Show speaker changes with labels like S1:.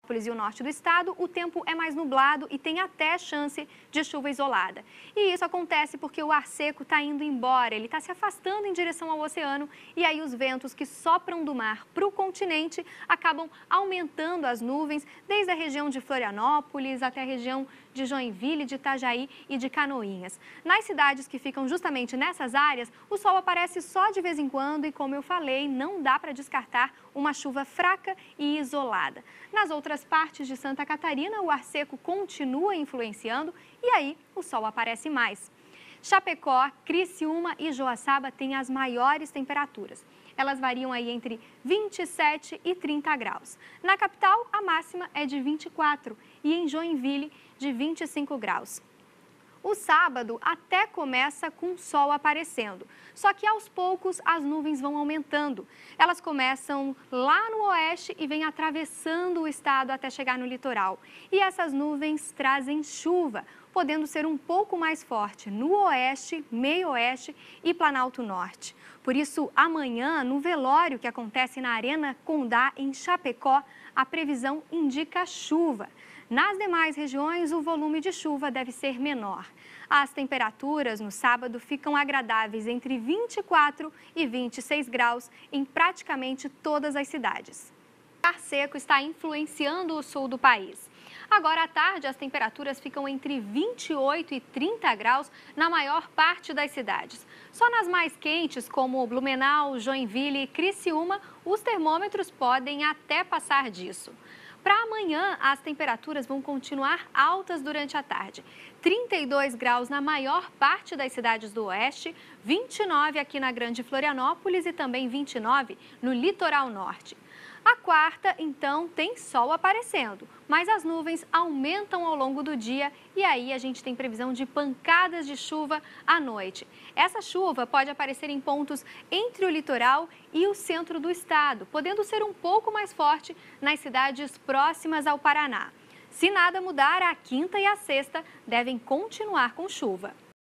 S1: E o norte do estado, o tempo é mais nublado e tem até chance de chuva isolada. E isso acontece porque o ar seco está indo embora, ele está se afastando em direção ao oceano e aí os ventos que sopram do mar para o continente acabam aumentando as nuvens desde a região de Florianópolis até a região de Joinville, de Itajaí e de Canoinhas. Nas cidades que ficam justamente nessas áreas, o sol aparece só de vez em quando e, como eu falei, não dá para descartar uma chuva fraca e isolada. Nas outras partes de Santa Catarina, o ar seco continua influenciando e aí o sol aparece mais. Chapecó, Criciúma e Joaçaba têm as maiores temperaturas. Elas variam aí entre 27 e 30 graus. Na capital, a máxima é de 24 e em Joinville, de 25 graus. O sábado até começa com sol aparecendo, só que aos poucos as nuvens vão aumentando. Elas começam lá no oeste e vêm atravessando o estado até chegar no litoral. E essas nuvens trazem chuva, podendo ser um pouco mais forte no oeste, meio-oeste e Planalto Norte. Por isso, amanhã, no velório que acontece na Arena Condá, em Chapecó, a previsão indica chuva. Nas demais regiões, o volume de chuva deve ser menor. As temperaturas no sábado ficam agradáveis entre 24 e 26 graus em praticamente todas as cidades. O ar seco está influenciando o sul do país. Agora à tarde, as temperaturas ficam entre 28 e 30 graus na maior parte das cidades. Só nas mais quentes, como Blumenau, Joinville e Criciúma, os termômetros podem até passar disso. Para amanhã, as temperaturas vão continuar altas durante a tarde. 32 graus na maior parte das cidades do oeste, 29 aqui na Grande Florianópolis e também 29 no litoral norte. A quarta, então, tem sol aparecendo, mas as nuvens aumentam ao longo do dia e aí a gente tem previsão de pancadas de chuva à noite. Essa chuva pode aparecer em pontos entre o litoral e o centro do estado, podendo ser um pouco mais forte nas cidades próximas ao Paraná. Se nada mudar, a quinta e a sexta devem continuar com chuva.